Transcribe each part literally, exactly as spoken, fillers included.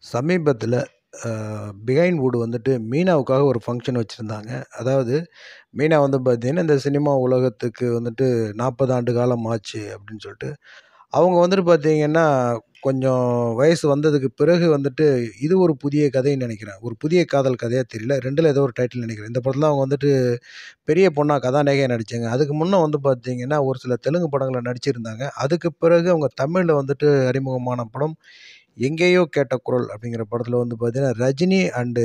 சமீபத்தில அ behind would வந்துட்டு மீனாவுக்காக ஒரு ஃபங்ஷன் வச்சிருந்தாங்க. அதாவது மீனா வந்து பார்த்தீங்கன்னா, இந்த சினிமா உலகத்துக்கு வந்துட்டு நாற்பது ஆண்டு காலம் ஆச்சு அப்படின்னு சொல்லிட்டு, அவங்க வந்துட்டு பார்த்தீங்கன்னா, கொஞ்சம் வயசு வந்ததுக்கு பிறகு வந்துட்டு, இது ஒரு புதிய கதைன்னு நெனைக்கிறேன். ஒரு புதிய காதல் கதையா தெரியல. ரெண்டில ஏதோ ஒரு டைட்டில் நெனைக்கிறேன். இந்த படத்தில அவங்க வந்துட்டு பெரிய பொண்ணா கதாநாயகியா நடிச்சாங்க. அதுக்கு முன்ன வந்து பார்த்தீங்கன்னா, ஒரு சில தெலுங்கு படங்கள்ல நடிச்சிருந்தாங்க. அதுக்கு பிறகு அவங்க தமிழ்ல வந்துட்டு அறிமுகமான படம் எங்கேயோ கேட்ட குரல் அப்படிங்கிற படத்தில வந்து பார்த்தீங்கன்னா, ரஜினி அண்டு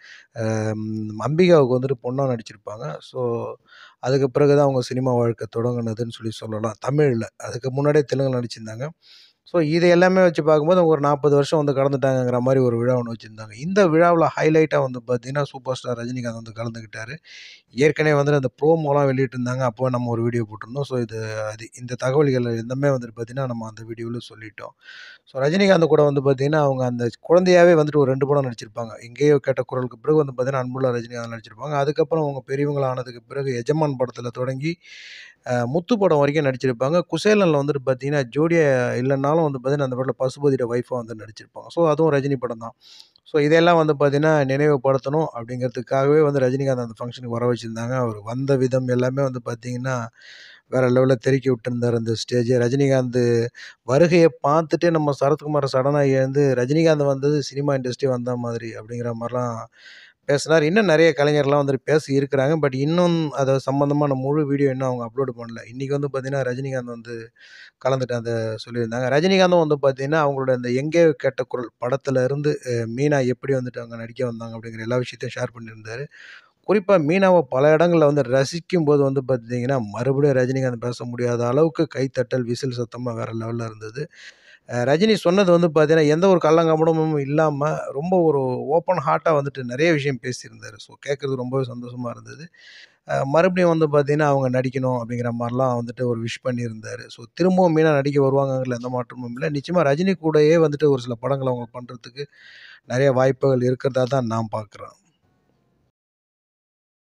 அம் அம்பிகாவுக்கு வந்துட்டு பொண்ணா நடிச்சிருப்பாங்க. ஸோ, அதுக்கு பிறகு தான் அவங்க சினிமா வாழ்க்கை தொடங்குனதுன்னு சொல்லி சொல்லலாம். தமிழ்ல. அதுக்கு முன்னாடியே தெலுங்குல நடிச்சிருந்தாங்க. ஸோ, இது எல்லாமே வச்சு பார்க்கும்போது அவங்க ஒரு நாற்பது வருஷம் வந்து கடந்துட்டாங்கங்கிற மாரி ஒரு விழா ஒண்ணு வச்சிருந்தாங்க. இந்த விழாவுல ஹைலைட்டா வந்து பார்த்தீங்கன்னா, சூப்பர் ஸ்டார் ரஜினிகாந்த் வந்து கலந்துக்கிட்டாரு. ஏற்கனவே வந்துட்டு அந்த ப்ரோமோலாம் வெளியிட்டிருந்தாங்க. அப்போ நம்ம ஒரு வீடியோ போட்டிருந்தோம். ஸோ, இது அது இந்த தகவல்கள் எல்லாமே வந்துட்டு பார்த்தீங்கன்னா, நம்ம அந்த வீடியோல சொல்லிட்டோம். ஸோ, ரஜினிகாந்த் கூட வந்து பார்த்தீங்கன்னா, அவங்க அந்த குழந்தையாவே வந்துட்டு ஒரு ரெண்டு படம் நடிச்சிருப்பாங்க. எங்கேயோ கேட்ட குரலுக்கு பிறகு வந்து பார்த்தீங்கன்னா, அன்புள்ள ரஜினிகாந்த் நடிச்சிருப்பாங்க. அதுக்கப்புறம் அவங்க பெரியவங்களா ஆனதுக்கு பிறகு எஜமான் படத்தில தொடங்கி, அ முத்து படம் வரைக்கும் நடிச்சிருப்பாங்க. குசேலன்ல வந்துட்டு பார்த்தீங்கன்னா, ஜோடியா இல்லனாலும் வந்து பார்த்தீங்கன்னா, அந்த படத்தில பசுபதியோட ஒய்ஃபா வந்து நடிச்சிருப்பாங்க. ஸோ, அதுவும் ரஜினி படம் தான். ஸோ, இதெல்லாம் வந்து பார்த்தீங்கன்னா, நினைவுபடுத்தணும் அப்படிங்கிறதுக்காகவே வந்து ரஜினிகாந்த் அந்த ஃபங்ஷனுக்கு வர வச்சிருந்தாங்க. அவர் வந்த விதம் எல்லாமே வந்து பார்த்தீங்கன்னா, வேற லெவல்ல தெறிக்க விட்டுருந்தாரு அந்த ஸ்டேஜ. ரஜினிகாந்த் வருகைய பார்த்துட்டு நம்ம சரத்குமார சடனா எழுந்து, ரஜினிகாந்த் வந்தது சினிமா இண்டஸ்ட்ரி வந்த மாதிரி அப்படிங்கிற மாரிலாம் பேசினாரு. இன்னும் நெறைய கலைஞர்லாம் வந்துட்டு பேசி இருக்கிறாங்க. பட் இன்னும் அது சம்மந்தமான முழு வீடியோ இன்னும் அவங்க அப்லோட் பண்ணல. இன்னைக்கு வந்து பார்த்தீங்கன்னா, ரஜினிகாந்த் வந்து கலந்துட்டு அத சொல்லியிருந்தாங்க. ரஜினிகாந்தும் வந்து பார்த்தீங்கன்னா, அவங்களோட அந்த எங்கே கேட்ட குரல் படத்துல இருந்து அ மீனா எப்படி வந்துட்டு அங்க நடிக்க வந்தாங்க அப்படிங்கிற எல்லா விஷயத்தையும் ஷேர் பண்ணியிருந்தாரு. குறிப்பா மீனாவ பல இடங்கள்ல வந்து ரசிக்கும்போது வந்து பார்த்தீங்கன்னா, மறுபடியும் ரஜினிகாந்த் பேச முடியாத அளவுக்கு கைத்தட்டல், விசில் சத்தம்லாம் வேற லெவல்ல இருந்தது. அ ரஜினி சொன்னது வந்து பார்த்தீங்கன்னா, எந்த ஒரு கள்ளங்கபடமும் இல்லாம ரொம்ப ஒரு ஓப்பன் ஹார்ட்டா வந்துட்டு நெறைய விஷயம் பேசியிருந்தாரு. ஸோ கேட்கறதுக்கு ரொம்பவே சந்தோஷமா இருந்தது. அ மறுபடியும் வந்து பார்த்தீங்கன்னா, அவங்க நடிக்கணும் அப்படிங்கிற மாரிலாம் வந்துட்டு ஒரு விஷ் பண்ணியிருந்தாரு. ஸோ திரும்பவும் மீனா நடிக்க வருவாங்கங்கிறதுல எந்த மாற்றமும் இல்ல. நிச்சயமா ரஜினி கூடயே வந்துட்டு ஒரு சில படங்கள அவங்க பண்றதுக்கு நெறைய வாய்ப்புகள் இருக்கிறதா தான் நான் பார்க்குறேன்.